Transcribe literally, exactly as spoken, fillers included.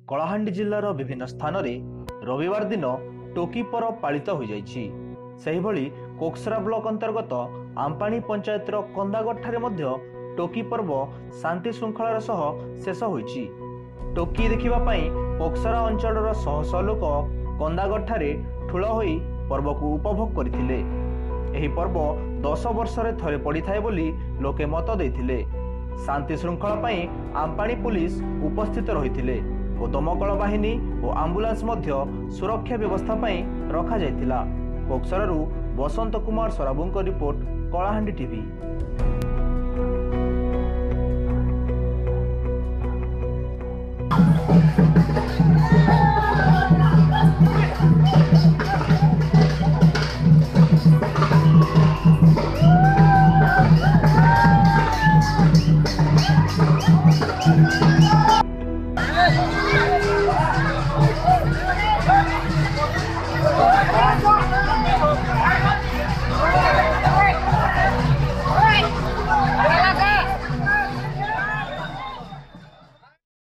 कलाहांडी जिल्लार विभिन्न स्थान रे रविवार दिन टोकी पर्व पालित हो जाइछि। सेहि भली कोकसरा ब्लॉक अंतर्गत आंपाणी पंचायतर कंदागढ़ ठारे मध्य टोकी पर्व शांति श्रृंखलार सह शेष होइछि। टोकी देखिबा पई कोकसरा अंचलर शह शह लोक कंदागढ़ ठारे ठुल होई पर्व को उपभोग करथिले। एही पर्व दस वर्ष रे थरे पड़ी थाए बोली लोके मत देथिले। शांति श्रृंखला पई आंपाणी पुलिस उपस्थित रहिथिले और दमकल बाहिनी और आंबुलांस मध्य सुरक्षा व्यवस्था पई रखा जायतिला। कोकसरारू बसंत कुमार सराबुंक report, Kalahandi TV. Thank you.